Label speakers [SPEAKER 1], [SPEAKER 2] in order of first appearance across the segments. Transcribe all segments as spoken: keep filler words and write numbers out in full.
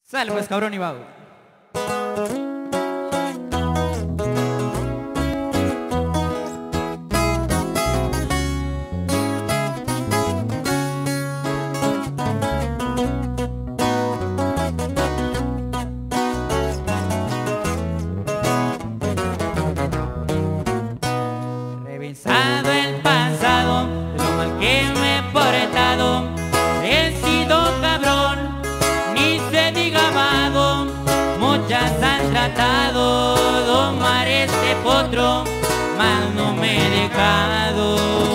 [SPEAKER 1] Sale pues, cabrón y vago.
[SPEAKER 2] Revisado el pasado, lo mal que me he portado, he sido cabrón, ni se diga vago. Muchas han tratado domar este potro, mas no me he dejado.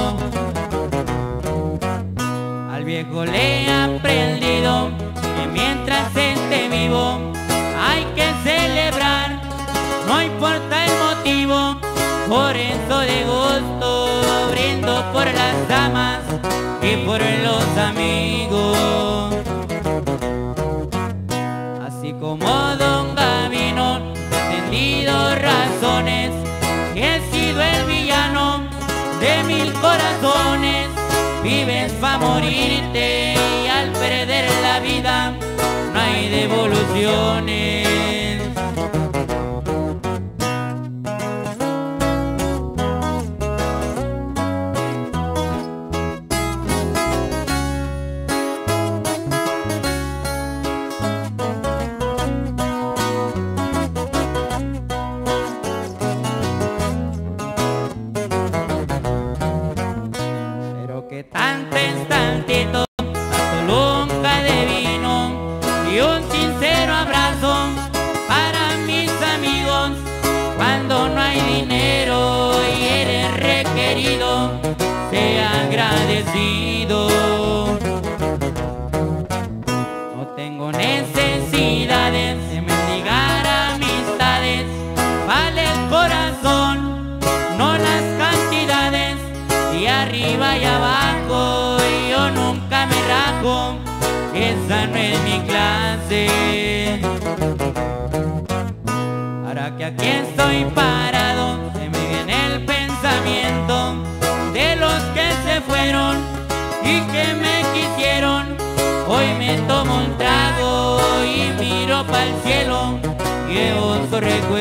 [SPEAKER 2] Al viejo le he aprendido que mientras esté vivo hay que celebrar, no importa el motivo. Por eso de gusto brindo por las damas y por los amigos. Así como Don Gavino, entendido razones, que he sido el villano de mil corazones. Vives pa' morirte y al perder la vida no hay devoluciones. Que tanto es tantito, tanto lunca de vino y un sincero abrazo para mis amigos. Cuando no hay dinero y eres requerido, sea agradecido. No tengo necesidades de mendigar amistades, vale el corazón, no las cantidades. Y arriba y abajo yo nunca me rajo, esa no es mi clase. Ahora que aquí estoy parado, se me viene el pensamiento de los que se fueron y que me quisieron. Hoy me tomo un trago y miro pa'l cielo, llevo su recuerdo.